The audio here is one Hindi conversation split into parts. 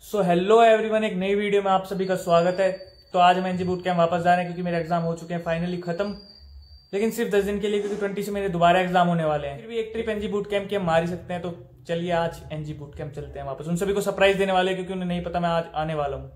सो हेलो एवरीवन, एक नई वीडियो में आप सभी का स्वागत है। तो आज हम एनजी बूट कैंप वापस जा रहे हैं क्योंकि मेरे एग्जाम हो चुके हैं फाइनली खत्म, लेकिन सिर्फ 10 दिन के लिए, क्योंकि 20 से मेरे दोबारा एग्जाम होने वाले हैं। फिर भी एक ट्रिप एनजी बूट कैंप की हम मार ही सकते हैं। तो चलिए आज एनजी बूट कैंप चलते हैं वापस। उन सभी को सरप्राइज देने वाले हैं क्योंकि उन्हें नहीं पता मैं आज आने वाला हूँ।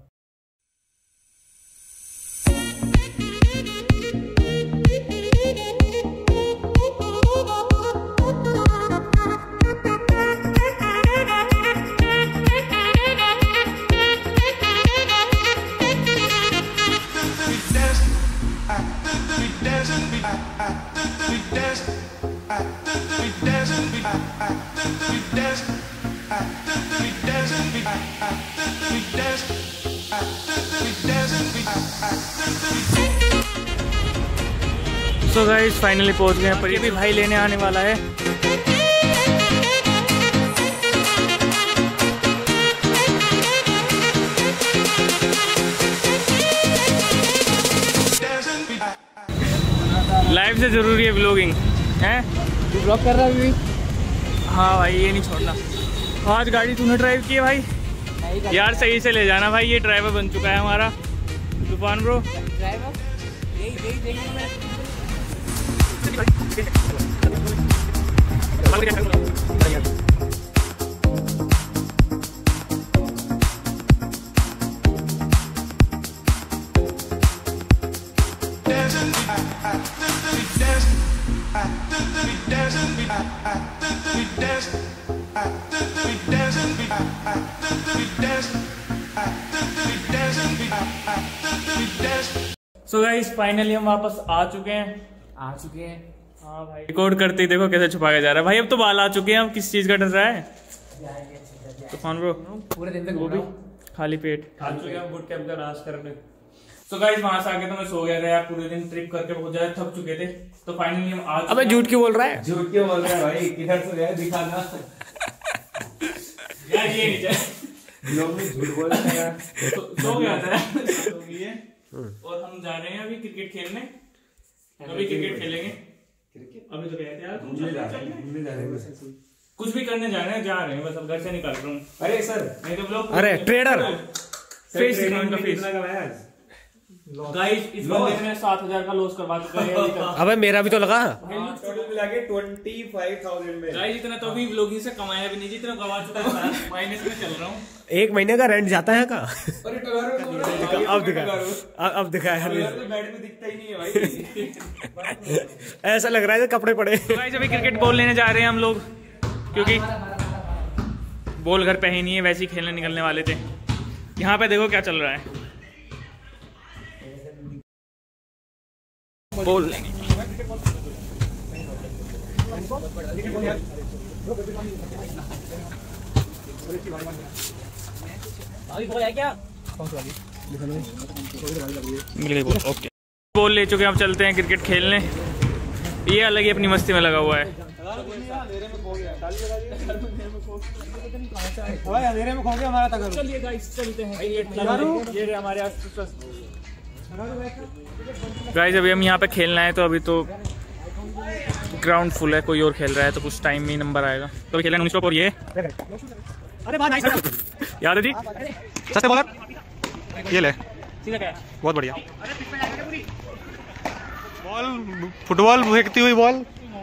सो गाइस फाइनली पहुंच गए हैं, पर ये भी भाई लेने आने वाला है। लाइफ से जरूरी है व्लॉगिंग, हैं? तू ब्लॉग कर रहा है अभी? हाँ भाई, ये नहीं छोड़ना। आज गाड़ी तूने ड्राइव की है भाई? यार सही से ले जाना भाई, ये ड्राइवर बन चुका है हमारा तूफान ब्रो। ड्राइवर यही मैं सो गाइस फाइनली हम वापस आ चुके हैं। हाँ भाई, रिकॉर्ड करते ही देखो कैसे छुपा के जा रहा है भाई। अब तो बाल आ चुके हैं, अब किस चीज का डर रहा है तूफान ब्रो? पूरे दिन तक वो भी खाली पेट खा चुके हैं बूट कैंप का नाश करने। सो गाइस वहां से आके तो मैं सो गया था यार, पूरे दिन ट्रिप करके बहुत ज्यादा थक चुके थे। तो फाइनली हम आ चुके हैं। अबे झूठ क्यों बोल रहा है? झूठ क्यों बोल रहा है भाई? किधर से गया दिखाना यार, ये नहीं चाहिए लोग भी झूठ बोल रहे हैं यार। सो गया था सो गए। और हम जा रहे हैं अभी क्रिकेट खेलने। अभी क्रिकेट खेलेंगे। अभी तो कहते यार घूमने जा रहे हैं, कुछ भी करने जा रहे हैं बस। अब घर से निकल रहा हूँ। अरे सर, नहीं तो लोग अरे ट्रेडर फेस का फेस गाइस, इस बंदे ने 7,000 का लॉस करवा चुका है अभी तक। अबे मेरा भी तो लगा। टोटल मिला के 25,000 में। गाइस इतना तो अभी व्लॉगिंग से कमाया भी नहीं, जितना गवा चुका है। माइनस में चल रहा हूँ। 1 महीने का रेंट जाता है का? अरे टगारो अब दिखा यार, बेड में दिखता ही नहीं है भाई। ऐसा लग रहा है कपड़े पड़े। गाइस अभी क्रिकेट बॉल लेने जा रहे हैं हम लोग, क्योंकि बॉल घर पे ही नहीं है, वैसे ही खेलने निकलने वाले थे। यहाँ पे देखो क्या चल रहा है। बॉल ओके, बॉल ले चुके हैं, अब चलते हैं क्रिकेट खेलने। ये अलग ही अपनी मस्ती में लगा हुआ है। अंधेरे में खो गया हमारा। चलिए गाइस चलते हैं। ये हमारे गाइस अभी हम यहाँ पे खेलना है, तो अभी तो ग्राउंड फुल है, कोई और खेल रहा है, तो कुछ टाइम में नंबर आएगा तो खेलना है। और ये अरे बात नाइस याद है जी, सस्ते बॉलर ये ले, बहुत बढ़िया बॉल। फुटबॉल फेंकती हुई बॉल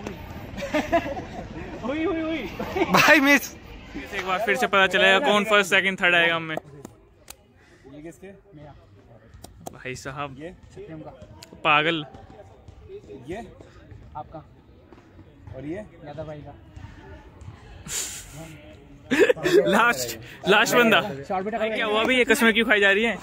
भाई मिस। एक बार फिर से पता चलेगा कौन फर्स्ट सेकंड थर्ड आएगा हमें। भाई साहब पागल। ये आपका और ये यादव भाई का लास्ट बंदा। क्या हुआ भी? ये कसमें क्यों खाई जा रही है?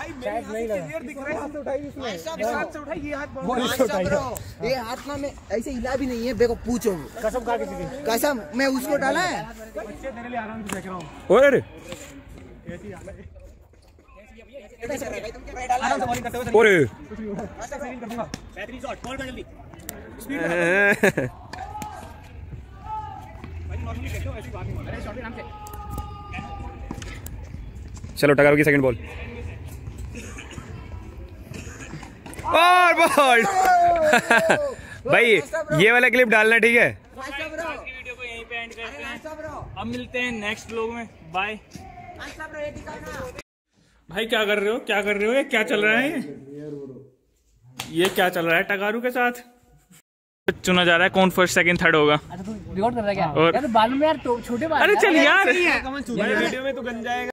ये हाथ ना में ऐसे हिला भी नहीं है, देखो पूछो। कसम खा किसी की? कसम मैं उसको डाला है। तेरे लिए आराम से फेंक रहा हूँ। और चलो टगारो की सेकंड बॉल। और बॉल भाई ये वाला क्लिप डालना, ठीक है। वीडियो को यहीं पे एंड करते हैं। अब मिलते हैं नेक्स्ट व्लॉग में। बाय। भाई क्या कर रहे हो, क्या कर रहे हो, ये क्या चल रहा है, ये क्या चल रहा है टगारू के साथ? चुना जा रहा है कौन फर्स्ट सेकंड थर्ड होगा। अच्छा तू रिकॉर्ड कर रहा है क्या? और यार बाल में यार छोटे बाल। अरे चल यार, वीडियो में तो गंजा है।